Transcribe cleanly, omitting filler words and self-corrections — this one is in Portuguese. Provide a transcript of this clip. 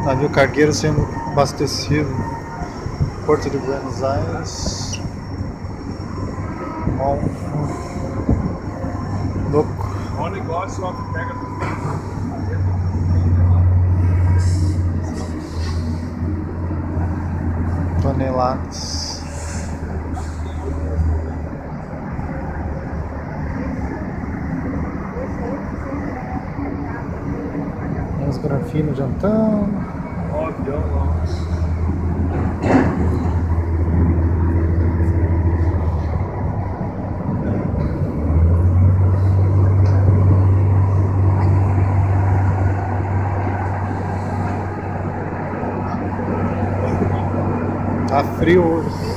Navio cargueiro sendo abastecido. Porto de Buenos Aires. Louco. Olha o negócio, ó, que pega toneladas. Tem os grafinos jantando. ó, avião lá. Tá frio hoje.